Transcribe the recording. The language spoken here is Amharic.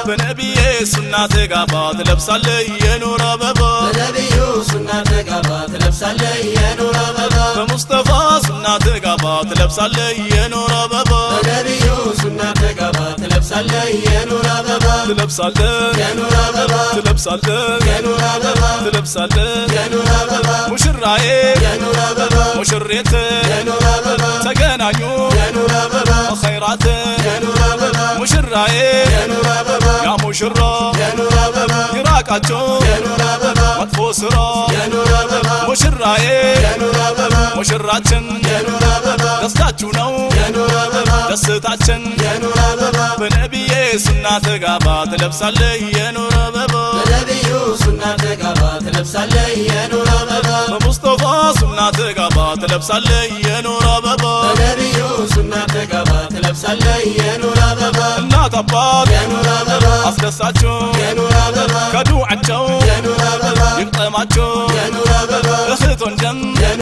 በነቢዬ ሱና ተጋባ ትለብሳለህ የኑር አበባ በነቢዩ ሱና ተጋባ ትለብሳለህ የኑር አበባ በሙስጠፋ ሱና ተጋባ ትለብሳለህ የኑር አበባ በነቢዩ ሱና ተጋባ ትለብሳለህ የኑር አበባ ትለብሳለህ የኑር አበባ ትለብሳለህ የኑር አበባ ትለብሳለህ የኑር አበባ ሙሽራዬ የኑር አበባ ሙሽሪት የኑር አበባ ተገናኙ የኑር አበባ ኸይራት የኑር አበባ ሙሽራዬ የኑር አበባ ያ ሙሽራ የኑር አበባ ይራቃቸው የኑር አበባ መጥፎ ስራ የኑር አበባ ሙሽራዬ የኑር አበባ ሙሽራችን የኑር አበባ ደስታችሁ ነው የኑር አበባ ደስታችን የኑር አበባ በነቢዬ ሱና ተጋባ ትለብሳለህ የኑር አበባ በነቢዩ ሱና ተጋባ ትለብሳለህ የኑር አበባ በሙስጠፋ ሱና ተጋባ ትለብሳለህ የኑር አበባ በነቢዩ ሱና ተጋባ ትለብሳለህ የኑር አበባ እናት አባት የኑር አበባ አስደሳቸው የኑር አበባ ከዱዓቸው የኑር አበባ ይቅጠማቸው የኑር አበባ እህት ወንድም